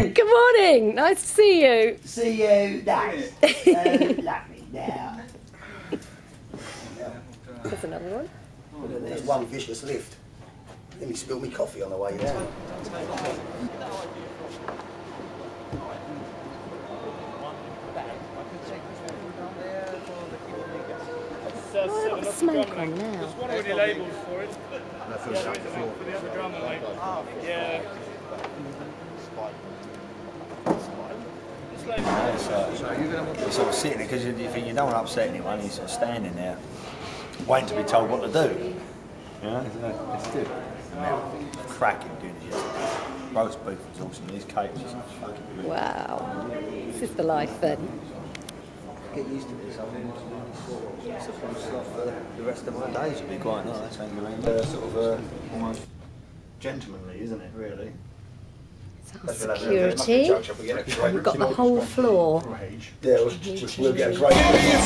morning. Good morning. Nice to see you. See you. Nice. Lovely. Now. There's another one. There's one vicious lift. Then he spilled me coffee on the way down. Oh, I've got smoke on now. There's one already labelled for it. For the other drummer label. Yeah. You're sort of sitting there because you think you don't want to upset anyone. You're sort of standing there, waiting to be told what to do. You know, it's good. Cracking doing it yesterday. Roast beef was awesome. These cakes are fucking good. Wow. This is the life then. Get used to this. I mean, for the rest of my days would be quite nice. Sort of almost gentlemanly, isn't it? Really. Security. We've got the whole floor. Yeah, which we'll get a great.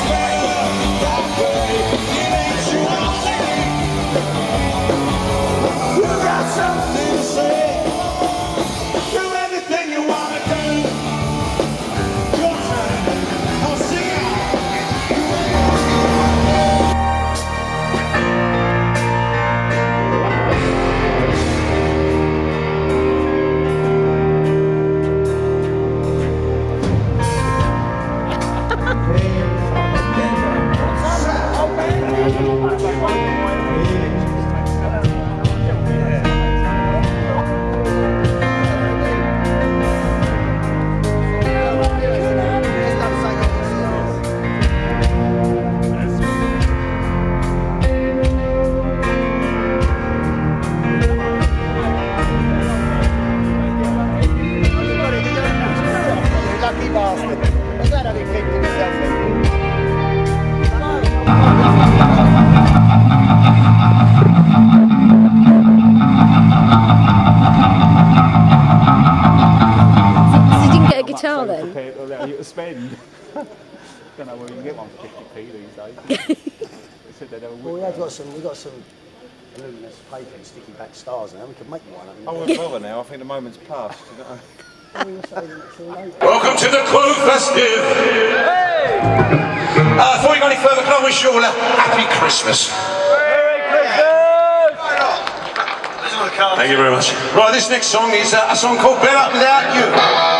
You got something to say. Do everything you want to do. Your turn. I'll sing spend. Don't know where you can get one for 50p these days. Well, we've got some luminous paper and sticky back stars now. We could make one. I won't bother now. I think the moment's passed. Welcome to the Quo Festive. Hey! Before we go any further, can I wish you all a happy Christmas? Merry Christmas! Thank you very much. Right, this next song is a song called Better Without You.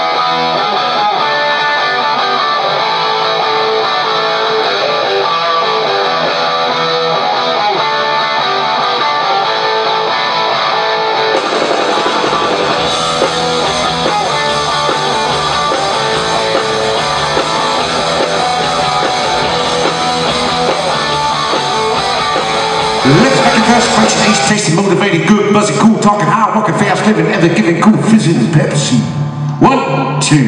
Let's make it fast, French taste, tasty, motivated, good, buzzy, cool, talking hard, walking fast, living, ever giving, cool, fizzing, Pepsi. 1, 2.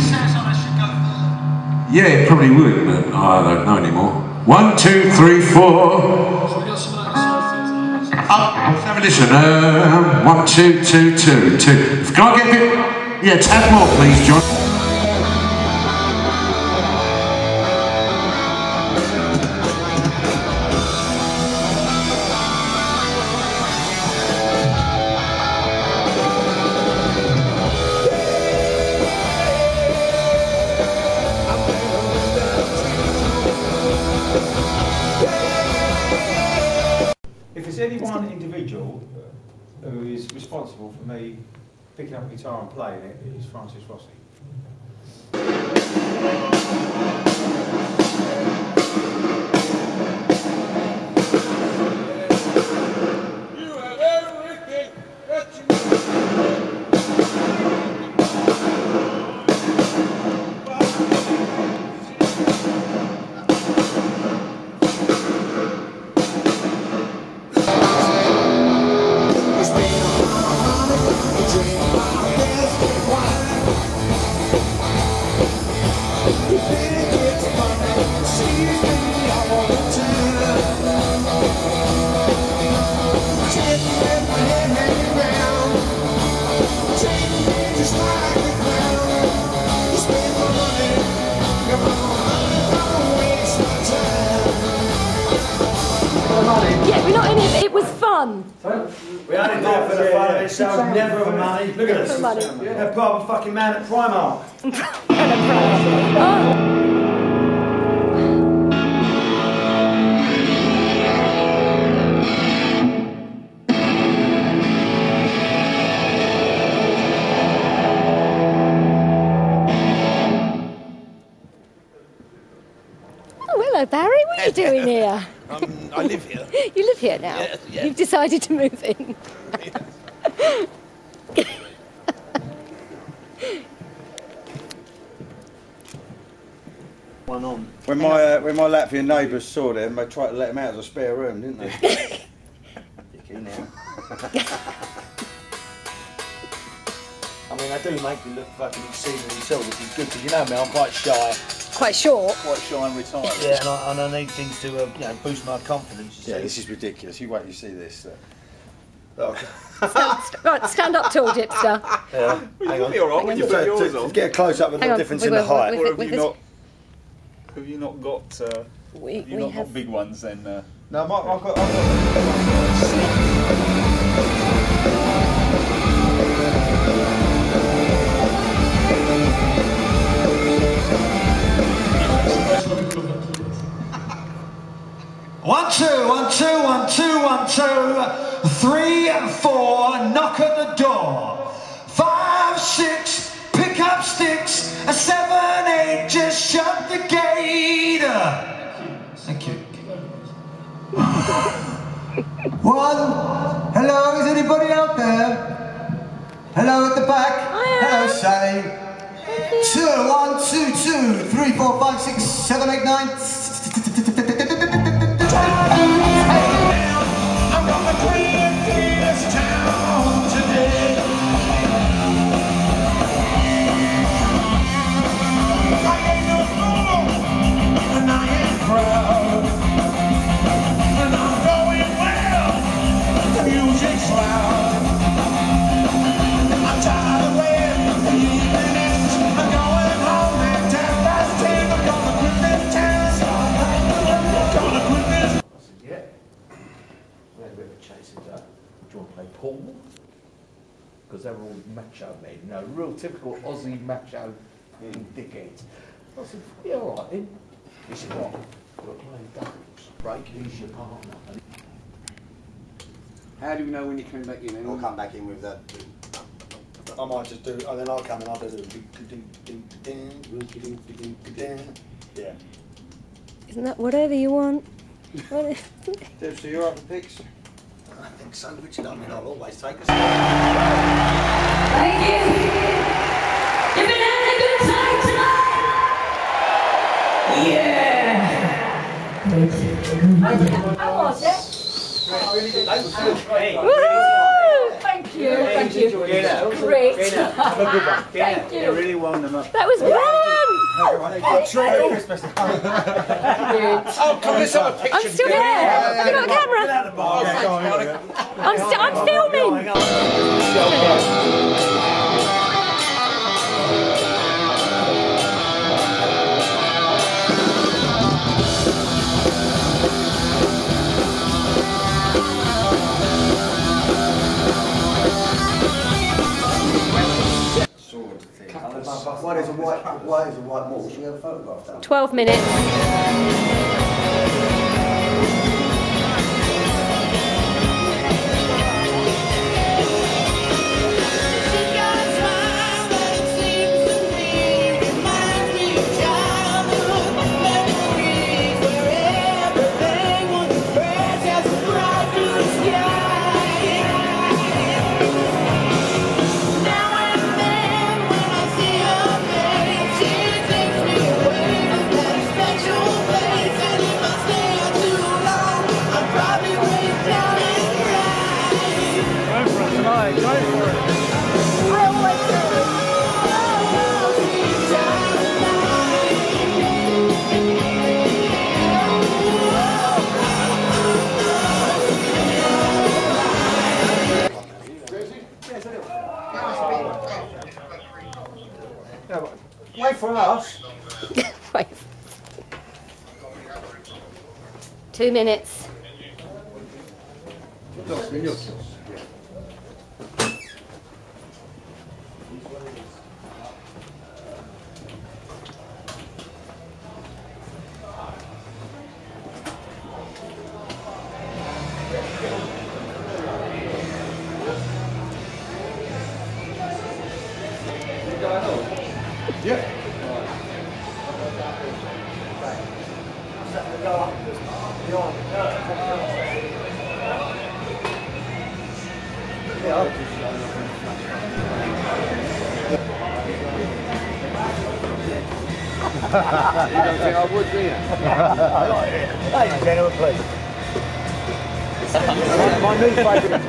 Yeah, it probably would, but I don't know anymore. 1, 2, 3, 4. Let's have a listen. 1, 2, 2, 2, 2. Can I get a bit? Yeah, tap more, please, John. If there's any one individual who is responsible for me picking up a guitar and playing it, it's Francis Rossi. Yeah, we're not in it. It was fun. We only do it for the fun of it, so it's never for money. Look at us. For money. They're part of a fucking man at Primark. Oh, hello, Barry. What are you doing here? I live here. You live here now? Yeah. You've decided to move in? One on. When my Latvian neighbours saw them, they tried to let them out as a spare room, didn't they? Dicky now. I mean, I do make you look fucking exceedingly silly, which is good because you know me, I'm quite shy. Quite short. Quite shy and retired. Yeah, and I need things to you know, boost my confidence. Yeah, this is ridiculous. You wait, you see this. Right, stand up tall, Dipster. Yeah. Hang on. You're all right. You've got yours on. Get a close up with the difference in the height. Or have you not got? We not have got big ones then? No, I've got. One, two, 1, 2, 3, 4, knock at the door. 5, 6, pick up sticks. 7, 8, just shut the gate. Thank you. 1, hello, is anybody out there? Hello at the back. Hello, Sally. 2, 1, 2, 2, 3, 4, 5, 6, 7, 8, 9. I'm gonna clean this town today. I ain't no fool, and I ain't proud, and I'm going well. The music's loud. I'm tired of waiting the evenings. I'm going home at 10:10. I'm gonna quit this town. Gonna quit this. Yeah. We had a bit of a chase into that. Do you want to play pool? Because they were all macho men, you know, real typical Aussie macho dickheads. I said, yeah, all right then. He said, what? We're playing doubles. Break, who's your partner? How do we know when you're coming back in? I'll come back in with that. I might just do, and then I'll come and I'll do the yeah. Isn't that whatever you want? Dipster, you're up for picks? I think so, Richard. I mean, I'll always take us. Thank you. You've been having a good time tonight. Yeah. How was it? Thank you. Thank you. Great. Thank you. Really wound them up. That was brilliant. Oh, come let's have a picture. I'm still here. Have you got the camera? I'm filming. Why is a white wall? Should we have a photograph done? 12 minutes. Wait for us. Wait. 2 minutes. Yeah. You don't think I would, do you? Ladies and gentlemen, please. My new favourite.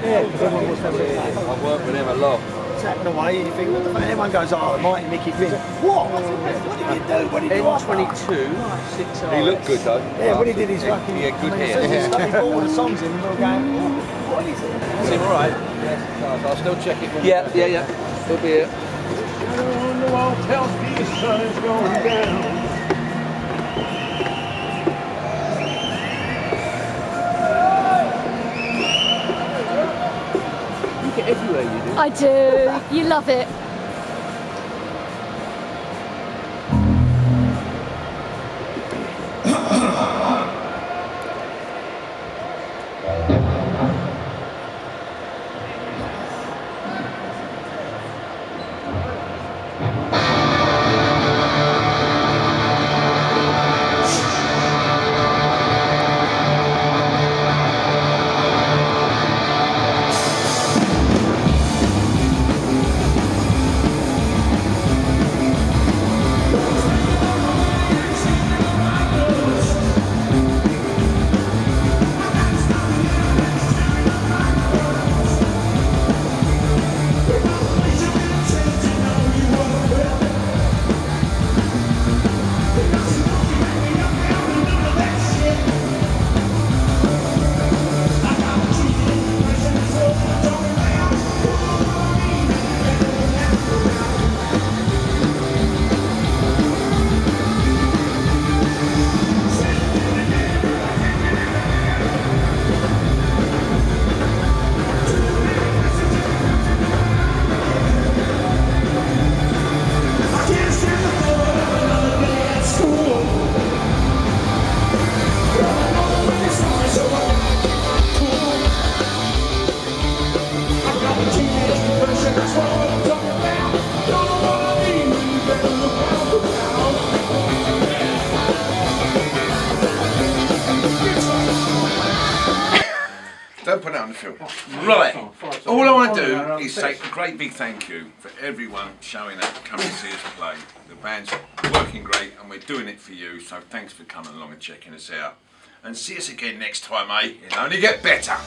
I've worked with him a lot. Tapping away, you think, what the fuck? Everyone goes, oh, mighty Mickey Finn. What? What did you do? What did you do? N22, 6 hours. He looked good though. Yeah, when he did his fucking... Yeah, good hair. He stuck all the songs in and we were going, what is it? Is he alright? Yes, I'll still check it. Yeah. He'll be here. On the wall tells me the sun is going down. You get everywhere you do. I do. You love it. Don't put it on the film. Right. All I want to do is say a great big thank you for everyone showing up, coming to see us play. The band's working great and we're doing it for you, so thanks for coming along and checking us out. And see us again next time, eh? It'll only get better.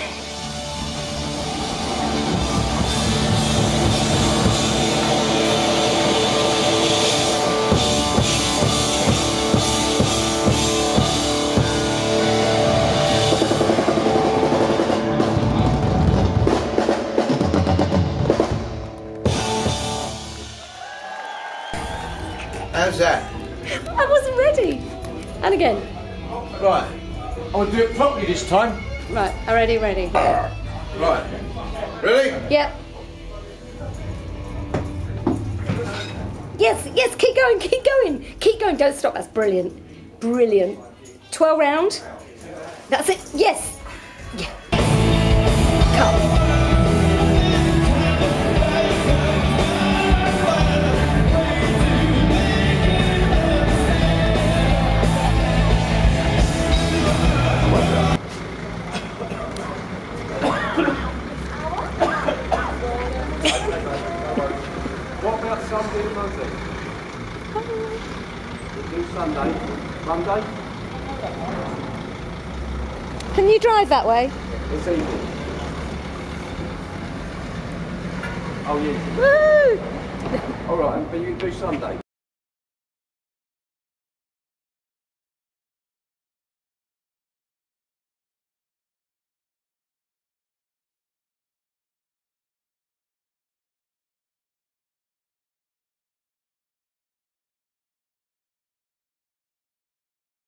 How's that? I wasn't ready. And again. Right. I'm going to do it properly this time. Right, already ready. Right. Ready? Yep. Yes, keep going. Keep going, don't stop, that's brilliant. Brilliant. 12 round. That's it, yes. Yeah. Come. What about Sunday and Monday? We'll do Sunday. Monday? Can you drive that way? It's easy. Oh, yeah. Woo! All right, but you can do Sunday.